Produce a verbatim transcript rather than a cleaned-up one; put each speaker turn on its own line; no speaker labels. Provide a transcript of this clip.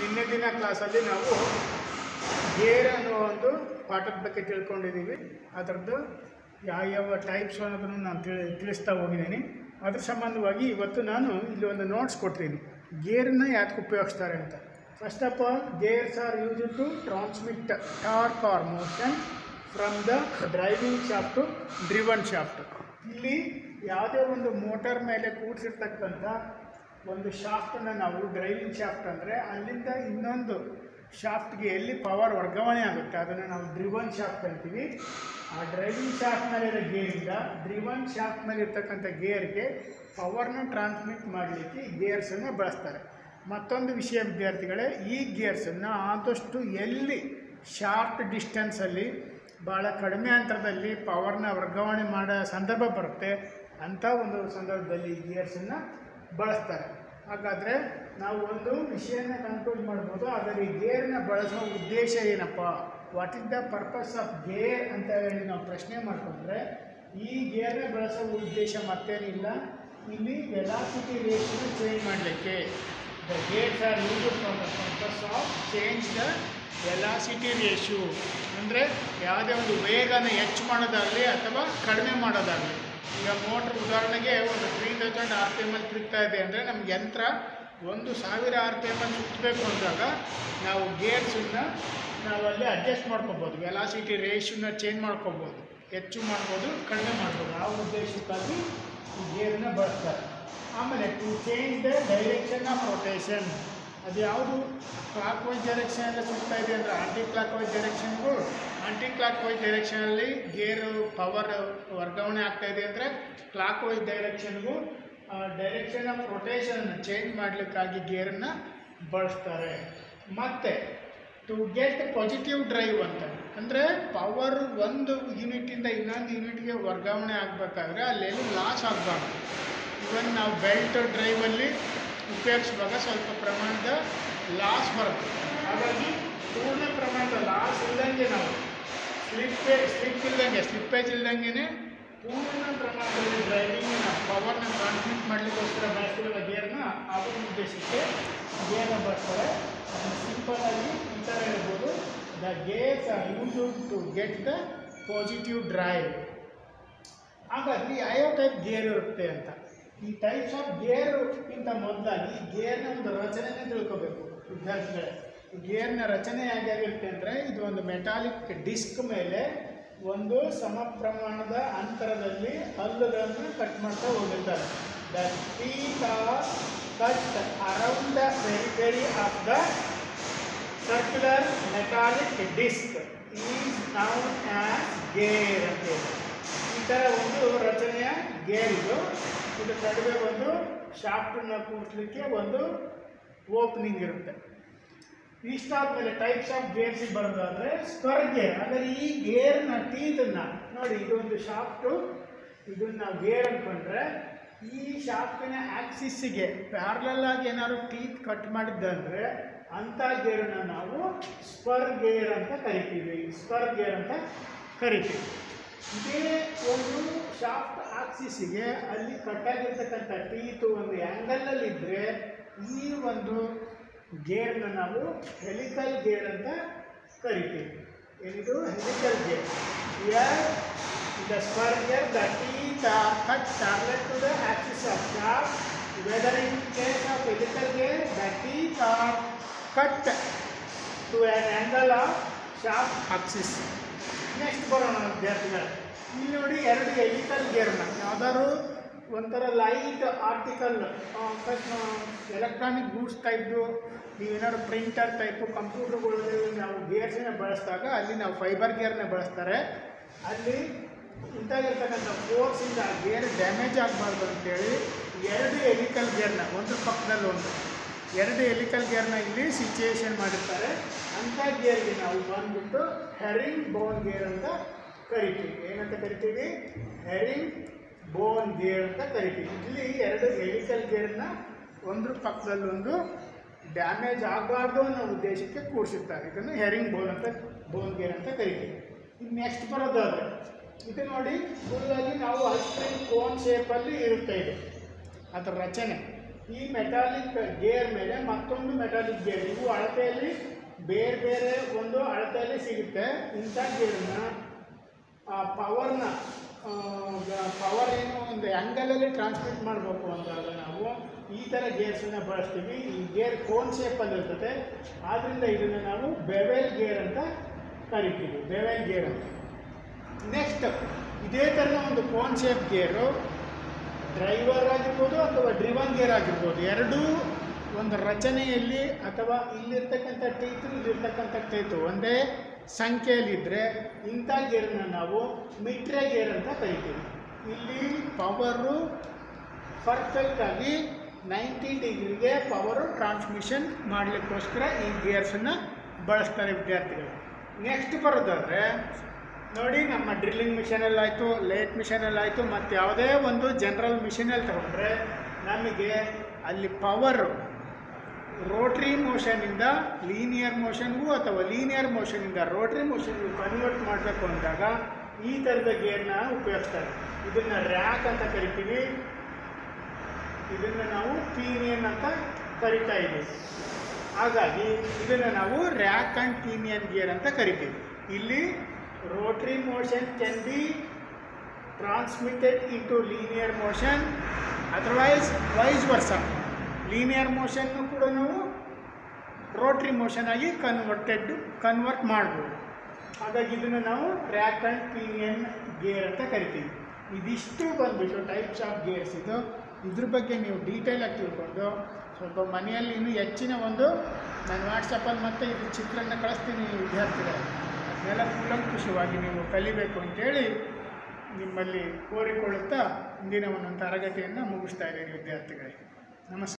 ನಿನ್ನೆ ದಿನ ಕ್ಲಾಸಲ್ಲಿ ನಾವು ಗೇರ್ ಅನ್ನೋ ಒಂದು ಪಾಠದ ಬಗ್ಗೆ ತಿಳ್ಕೊಂಡಿದ್ದೀವಿ. ಅದರದ್ದು ಯಾವ್ಯಾವ ಟೈಪ್ಸ್ ಅನ್ನೋದನ್ನು ನಾನು ತಿಳಿ ತಿಳಿಸ್ತಾ ಹೋಗಿದ್ದೀನಿ. ಅದ್ರ ಸಂಬಂಧವಾಗಿ ಇವತ್ತು ನಾನು ಇಲ್ಲಿ ಒಂದು ನೋಟ್ಸ್ ಕೊಡ್ತೀನಿ, ಗೇರನ್ನ ಯಾಕೆ ಉಪಯೋಗಿಸ್ತಾರೆ ಅಂತ. First of all, gears are used to transmit torque or motion from the driving shaft to driven shaft. ಇಲ್ಲಿ ಯಾವುದೇ ಒಂದು ಮೋಟರ್ ಮೇಲೆ ಕೂಡಿಸಿರ್ತಕ್ಕಂಥ ಒಂದು ಶಾಫ್ಟನ್ನು ನಾವು ಡ್ರೈವಿಂಗ್ ಶಾಫ್ಟ್ ಅಂದರೆ ಅಲ್ಲಿಂದ ಇನ್ನೊಂದು ಶಾಫ್ಟ್ಗೆ ಎಲ್ಲಿ ಪವರ್ ವರ್ಗಾವಣೆ ಆಗುತ್ತೆ ಅದನ್ನು ನಾವು ಡ್ರಿವನ್ ಶಾಫ್ಟ್ ಅಂತೀವಿ. ಆ ಡ್ರೈವಿಂಗ್ ಶಾಫ್ಟ್ ಮೇಲಿರೋ ಗೇರಿಂದ ಡ್ರಿವನ್ ಶಾಫ್ಟ್ ಮೇಲೆ ಇರ್ತಕ್ಕಂಥ ಗೇರ್ಗೆ ಪವರ್ನ ಟ್ರಾನ್ಸ್ಮಿಟ್ ಮಾಡಲಿಕ್ಕೆ ಗೇರ್ಸನ್ನು ಬಳಸ್ತಾರೆ. ಮತ್ತೊಂದು ವಿಷಯ ವಿದ್ಯಾರ್ಥಿಗಳೇ, ಈ ಗೇರ್ಸನ್ನು ಆದಷ್ಟು ಎಲ್ಲಿ ಶಾರ್ಟ್ ಡಿಸ್ಟೆನ್ಸಲ್ಲಿ ಭಾಳ ಕಡಿಮೆ ಅಂತರದಲ್ಲಿ ಪವರ್ನ ವರ್ಗಾವಣೆ ಮಾಡೋ ಸಂದರ್ಭ ಬರುತ್ತೆ, ಅಂಥ ಒಂದು ಸಂದರ್ಭದಲ್ಲಿ ಈ ಗೇರ್ಸನ್ನು ಬಳಸ್ತಾರೆ. ಹಾಗಾದರೆ ನಾವು ಒಂದು ವಿಷಯನ ಕನ್ಕ್ಲೂಡ್ ಮಾಡ್ಬೋದು, ಆದರೆ ಈ ಗೇರ್ನ ಬಳಸುವ ಉದ್ದೇಶ ಏನಪ್ಪ, what is the purpose of gear ಅಂತ ಹೇಳಿ ನಾವು ಪ್ರಶ್ನೆ ಮಾಡಿಕೊಂಡ್ರೆ, ಈ ಗೇರ್ನ ಬಳಸುವ ಉದ್ದೇಶ ಮತ್ತೇನಿಲ್ಲ, ಇಲ್ಲಿ ವೆಲಾಸಿಟಿ ರೇಷಿಯೋ ಚೇಂಜ್ ಮಾಡಲಿಕ್ಕೆ. The gears are used for the purpose of change the velocity ratio, ಅಂದರೆ ಯಾವುದೇ ಒಂದು ವೇಗನ ಹೆಚ್ಚು ಮಾಡೋದಾಗಲಿ ಅಥವಾ ಕಡಿಮೆ ಮಾಡೋದಾಗಲಿ. ಈಗ ಮೋಟ್ರ್ ಉದಾಹರಣೆಗೆ ಒಂದು ತ್ರೀ ತೌಸಂಡ್ ಆರ್ ಪಿ ಎಮಲ್ಲಿ ತಿರುಗ್ತಾ ಇದೆ ಅಂದರೆ ನಮ್ಗೆ ಯಂತ್ರ ಒಂದು ಸಾವಿರ ಆರ್ ಪಿ ಎಮಲ್ಲಿ ಸುತ್ತಬೇಕು ಅಂದಾಗ ನಾವು ಗೇರ್ಸನ್ನು ನಾವು ಅಲ್ಲಿ ಅಡ್ಜಸ್ಟ್ ಮಾಡ್ಕೊಬೋದು, ವೆಲಾಸಿಟಿ ರೇಷಿಯೋನ ಚೇಂಜ್ ಮಾಡ್ಕೊಬೋದು, ಹೆಚ್ಚು ಮಾಡ್ಬೋದು, ಕಡಿಮೆ ಮಾಡ್ಬೋದು. ಆ ಉದ್ದೇಶಕ್ಕಾಗಿ ಈ ಗೇರನ್ನ ಬಳಸ್ತಾರೆ. ಆಮೇಲೆ to change the direction of rotation, ಅದು ಯಾವುದು ಕ್ಲಾಕ್ ವೈಸ್ ಡೈರೆಕ್ಷನಲ್ಲಿ ಸುತ್ತಾ ಇದೆ ಅಂದರೆ ಆಂಟಿ ಕ್ಲಾಕ್ ವೈಸ್ ಡೈರೆಕ್ಷನ್ಗೂ, ಆಂಟಿ ಕ್ಲಾಕ್ ವೈಸ್ ಡೈರೆಕ್ಷನಲ್ಲಿ ಗೇರು ಪವರ್ ವರ್ಗಾವಣೆ ಆಗ್ತಾಯಿದೆ ಅಂದರೆ ಕ್ಲಾಕ್ ವೈಸ್ ಡೈರೆಕ್ಷನ್ಗೂ ಡೈರೆಕ್ಷನ್ ಆಫ್ ರೊಟೇಷನನ್ನು ಚೇಂಜ್ ಮಾಡಲಿಕ್ಕಾಗಿ ಗೇರನ್ನು ಬಳಸ್ತಾರೆ. ಮತ್ತು ಟು ಗೆಟ್ ಪಾಸಿಟಿವ್ ಡ್ರೈವ್ ಅಂತ ಅಂದರೆ ಪವರ್ ಒಂದು ಯೂನಿಟಿಂದ ಇನ್ನೊಂದು ಯೂನಿಟ್ಗೆ ವರ್ಗಾವಣೆ ಆಗಬೇಕಾದ್ರೆ ಅಲ್ಲೆಲ್ಲೂ ಲಾಸ್ ಆಗಬಾರ್ದು. ಇವನ್ ನಾವು ಬೆಲ್ಟ್ ಡ್ರೈವಲ್ಲಿ ಉಪಯೋಗಿಸುವಾಗ ಸ್ವಲ್ಪ ಪ್ರಮಾಣದ ಲಾಸ್ ಬರುತ್ತೆ. ಹಾಗಾಗಿ ಪೂರ್ಣ ಪ್ರಮಾಣದ ಲಾಸ್ ಇಲ್ಲದಂಗೆ ನಾವು ಸ್ಲಿಪ್ಪೇ ಸ್ಲಿಪ್ ಇಲ್ಲದಂಗೆ ಸ್ಲಿಪ್ಪೇಜ್ ಇಲ್ಲದಂಗೆ ಪೂರ್ಣ ಪ್ರಮಾಣದಲ್ಲಿ ಡ್ರೈವಿಂಗಿನ ಪವರ್ನ ಟ್ರಾನ್ಸ್ಮಿಟ್ ಮಾಡಲಿಕ್ಕೋಸ್ಕರ ಬಳಸ್ತಿರೋ ಗೇರ್ನ ಆ ಒಂದು ಉದ್ದೇಶಕ್ಕೆ ಗೇರ್ನ ಬಳಸ್ತಾರೆ. ಅದನ್ನು ಸಿಂಪಲ್ಲಾಗಿ ಈ ಥರ ಹೇಳ್ಬೋದು, the gears are used to get the positive drive. ಹಾಗಾಗಿ ಯಾವ್ಯಾವ ಟೈಪ್ ಗೇರ್ ಇರುತ್ತೆ ಅಂತ, ಈ ಟೈಪ್ಸ್ ಆಫ್ ಗೇರ್ಗಿಂತ ಮೊದಲಾಗಿ ಗೇರ್ನ ಒಂದು ರಚನೆನೇ ತಿಳ್ಕೋಬೇಕು ವಿದ್ಯಾರ್ಥಿಗಳೇ. ಗೇರ್ನ ರಚನೆ ಹೇಗಾಗಿರುತ್ತೆ ಅಂದರೆ, ಇದು ಒಂದು ಮೆಟಾಲಿಕ್ ಡಿಸ್ಕ್ ಮೇಲೆ ಒಂದು ಸಮ ಪ್ರಮಾಣದ ಅಂತರದಲ್ಲಿ ಹಲ್ಲುಗಳನ್ನು ಕಟ್ ಮಾಡ್ತಾ ಹೋಗಿರ್ತಾರೆ. The teeth are cut around the periphery of the circular metallic disc is known as gear ಅಂತೇಳಿ. ಈ ಥರ ಒಂದು ರಚನೆಯ ಗೇರ್ ಇದು. ಇದು ನಡುವೆ ಒಂದು ಶಾಫ್ಟನ್ನು ಕೂಡಿಸ್ಲಿಕ್ಕೆ ಒಂದು ಓಪನಿಂಗ್ ಇರುತ್ತೆ. ಇಷ್ಟಾದ್ಮೇಲೆ ಟೈಪ್ಸ್ ಆಫ್ ಗೇರ್ಸಿಗೆ ಬರೋದಾದರೆ ಸ್ಕ್ವರ್ ಗೇರ್. ಅಂದರೆ ಈ ಗೇರ್ನ ಟೀತನ್ನು ನೋಡಿ, ಇದೊಂದು ಶಾಫ್ಟು, ಇದನ್ನು ನಾವು ಗೇರ್ ಅಂದ್ಕೊಂಡ್ರೆ ಈ ಶಾಫ್ಟಿನ ಆಕ್ಸಿಸ್ಸಿಗೆ ಪ್ಯಾರಲಲ್ ಆಗಿ ಏನಾದ್ರು ಟೀತ್ ಕಟ್ ಮಾಡಿದ್ದಂದರೆ ಅಂಥ ಗೇರನ್ನು ನಾವು ಸ್ಕ್ವರ್ ಗೇರ್ ಅಂತ ಕರಿತೀವಿ, ಸ್ಕ್ವರ್ ಗೇರ್ ಅಂತ ಕರಿತೀವಿ. ಇದೇ ಒಂದು ಶಾಫ್ಟ್ ಆಕ್ಸಿಸ್ಸಿಗೆ ಅಲ್ಲಿ ಕಟ್ಟಾಗಿರ್ತಕ್ಕಂಥ ಟೀತು ಒಂದು ಆ್ಯಂಗಲಲ್ಲಿದ್ದರೆ ಈ ಒಂದು ಗೇರ್ನ ನಾವು ಹೆಲಿಕಲ್ ಗೇರ್ ಅಂತ ಕರಿತೀವಿ. ಏನಿದು helical gear. Here the spur gear the teeth are cut parallel to the axis of shaft, whether in case of helical gear the teeth are cut to an angle of shaft axis. Next ಬರೋಣ ವಿದ್ಯಾರ್ಥಿಗಳು, ಇಲ್ಲಿ ನೋಡಿ ಎರಡು helical ಗೇರ್ನ ಯಾವ್ದಾದ್ರು ಒಂಥರ light article electronic goods ಟೈಪ್ದು, ನೀವೇನಾದ್ರು ಪ್ರಿಂಟರ್ ಟೈಪು ಕಂಪ್ಯೂಟರ್ಗಳಲ್ಲಿ ನಾವು ಗೇರ್ಸನ್ನ ಬಳಸಿದಾಗ ಅಲ್ಲಿ ನಾವು ಫೈಬರ್ ಗೇರ್ನ ಬಳಸ್ತಾರೆ. ಅಲ್ಲಿ ಇಂತಾಗಿರ್ತಕ್ಕಂಥ ಫೋರ್ಸಿಂದ ಆ ಗೇರ್ ಡ್ಯಾಮೇಜ್ ಆಗಬಾರ್ದು ಅಂತೇಳಿ ಎರಡು ಎಲಿಕಲ್ ಗೇರ್ನ ಒಂದ್ರ ಪಕ್ಕದಲ್ಲಿ ಒಂದು ಎರಡು ಎಲಿಕಲ್ ಗೇರ್ನ ಇಲ್ಲಿ ಸಿಚುಯೇಷನ್ ಮಾಡಿರ್ತಾರೆ. ಅಂಥ ಗೇರ್ಗೆ ನಾವು ಬಂದ್ಬಿಟ್ಟು ಹೆರಿಂಗ್ ಬೋನ್ ಗೇರ್ ಅಂತ ಕರಿತೀವಿ. ಏನಂತ ಕರಿತೀವಿ? ಹೆರಿಂಗ್ ಬೋನ್ ಗೇರ್ ಅಂತ ಕರಿತೀವಿ. ಇಲ್ಲಿ ಎರಡು ಎಲಿಕಲ್ ಗೇರ್ನ ಒಂದ್ರ ಪಕ್ಕದಲ್ಲಿ ಒಂದು ಡ್ಯಾಮೇಜ್ ಆಗಬಾರ್ದು ಅನ್ನೋ ಉದ್ದೇಶಕ್ಕೆ ಕೂಡಿಸಿರ್ತಾರೆ. ಇದನ್ನು ಹೆರಿಂಗ್ ಬೋನ್ ಅಂತ ಬೋನ್ ಗೇರ್ ಅಂತ ಕರಿತೀವಿ. ಇನ್ನು ನೆಕ್ಸ್ಟ್ ಬರೋದಾದರೆ ಇದು ನೋಡಿ, ಫುಲ್ಲಾಗಿ ನಾವು ಐಸ್ ಕ್ರೀಮ್ ಕೋನ್ ಶೇಪಲ್ಲಿ ಇರುತ್ತೆ. ಇದು ಅದರ ರಚನೆ ಈ ಮೆಟಾಲಿಕ್ ಗೇರ್ ಮೇಲೆ ಮತ್ತೊಂದು ಮೆಟಾಲಿಕ್ ಗೇರ್, ಇವು ಅಳತೆಯಲ್ಲಿ ಬೇರೆ ಬೇರೆ ಒಂದು ಅಳತೆಯಲ್ಲಿ ಸಿಗುತ್ತೆ. ಇಂಥ ಗೇರನ್ನ ಪವರ್ನ ಪವರ್ ಏನು ಒಂದು ಆ್ಯಂಗಲಲ್ಲಿ ಟ್ರಾನ್ಸ್ಮಿಟ್ ಮಾಡಬೇಕು ಅಂದಾಗ ನಾವು ಈ ಥರ ಗೇರ್ಸನ್ನು ಬಳಸ್ತೀವಿ. ಈ ಗೇರ್ ಕೋನ್ ಶೇಪಲ್ಲಿ ಇರ್ತದೆ, ಆದ್ದರಿಂದ ಇದನ್ನು ನಾವು ಬೆವೆಲ್ ಗೇರ್ ಅಂತ ಕರಿತೀವಿ, ಬೆವೆಲ್ ಗೇರ್ ಅಂತ. ನೆಕ್ಸ್ಟ್ ಇದೇ ಥರದ ಒಂದು ಕೋನ್ ಶೇಪ್ ಗೇರು ಡ್ರೈವರ್ ಆಗಿರ್ಬೋದು ಅಥವಾ ಡ್ರಿವನ್ ಗೇರ್ ಆಗಿರ್ಬೋದು, ಎರಡೂ ಒಂದು ರಚನೆಯಲ್ಲಿ ಅಥವಾ ಇಲ್ಲಿರ್ತಕ್ಕಂಥ ಟೀತು ಇಲ್ಲಿರ್ತಕ್ಕಂಥ ಟೀತು ಒಂದೇ ಸಂಖ್ಯೆಯಲ್ಲಿದ್ದರೆ ಇಂಥ ಗೇರನ್ನ ನಾವು ಮಿಟ್ರೆ ಗೇರ್ ಅಂತ ಕರಿತೀವಿ. ಇಲ್ಲಿ ಪವರು ಪರ್ಫೆಕ್ಟಾಗಿ ನೈಂಟಿ ಡಿಗ್ರಿಗೆ ಪವರು ಟ್ರಾನ್ಸ್ಮಿಷನ್ ಮಾಡಲಿಕ್ಕೋಸ್ಕರ ಈ ಗೇರ್ಸನ್ನು ಬಳಸ್ತಾರೆ ವಿದ್ಯಾರ್ಥಿಗಳು. ನೆಕ್ಸ್ಟ್ ಬರೋದಾದರೆ ನೋಡಿ, ನಮ್ಮ ಡ್ರಿಲ್ಲಿಂಗ್ ಮಿಷನಲ್ಲಾಯಿತು, ಲೇಟ್ ಮಿಷನಲ್ಲಾಯಿತು, ಮತ್ತು ಯಾವುದೇ ಒಂದು ಜನರಲ್ ಮಿಷನಲ್ಲಿ ತಗೊಂಡ್ರೆ ನಮಗೆ ಅಲ್ಲಿ ಪವರು ರೋಟ್ರಿ ಮೋಷನಿಂದ ಲೀನಿಯರ್ ಮೋಷನ್ಗೂ ಅಥವಾ ಲೀನಿಯರ್ ಮೋಷನಿಂದ ರೋಟ್ರಿ ಮೋಷನ್ಗೂ ಕನ್ವರ್ಟ್ ಮಾಡಬೇಕು ಅಂದಾಗ ಈ ಥರದ ಗೇರ್ನ ಉಪಯೋಗಿಸ್ತಾರೆ. ಇದನ್ನು ರ್ಯಾಕ್ ಅಂತ ಕರಿತೀವಿ, ಇದನ್ನು ನಾವು ಪೀನಿಯನ್ ಅಂತ ಕರಿತಾ ಇದ್ದೀವಿ. ಹಾಗಾಗಿ ಇದನ್ನು ನಾವು ರ್ಯಾಕ್ ಆ್ಯಂಡ್ ಪೀನಿಯನ್ ಗೇರ್ ಅಂತ ಕರಿತೀವಿ. ಇಲ್ಲಿ rotary motion can be transmitted into linear motion, otherwise vice versa. Linear ಮೋಷನ್ನು ಕೂಡ ನಾವು ರೋಟ್ರಿ ಮೋಷನ್ ಆಗಿ ಕನ್ವರ್ಟೆಡ್ ಕನ್ವರ್ಟ್ ಮಾಡ್ಬೋದು. ಹಾಗಾಗಿ ಇದನ್ನು ನಾವು ರ್ಯಾಕ್ ಆ್ಯಂಡ್ ಪೀನಿಯನ್ ಗೇರ್ ಅಂತ ಕರಿತೀವಿ. ಇದಿಷ್ಟು ಬಂದುಬಿಟ್ಟು ಟೈಪ್ಸ್ ಆಫ್ ಗೇರ್ಸ್. ಇದು ಇದ್ರ ಬಗ್ಗೆ ನೀವು ಡೀಟೇಲಾಗಿ ತಿಳ್ಕೊಂಡು ಸ್ವಲ್ಪ ಮನೆಯಲ್ಲಿ ಇನ್ನೂ ಹೆಚ್ಚಿನ ಒಂದು ನಾನು ವಾಟ್ಸಪ್ಪಲ್ಲಿ ಮತ್ತೆ ಇದು ಚಿತ್ರನ ಕಳಿಸ್ತೀನಿ ವಿದ್ಯಾರ್ಥಿಗಳು, ಅದನ್ನೆಲ್ಲ ಕೂಲಂಕುಷವಾಗಿ ನೀವು ಕಲಿಬೇಕು ಅಂತೇಳಿ ನಿಮ್ಮಲ್ಲಿ ಕೋರಿಕೊಳ್ಳುತ್ತಾ ಇಂದಿನ ಒಂದೊಂದು ತರಗತಿಯನ್ನು ಮುಗಿಸ್ತಾ ಇದ್ದೀನಿ ವಿದ್ಯಾರ್ಥಿಗಳಿಗೆ. ನಮಸ್ಕಾರ.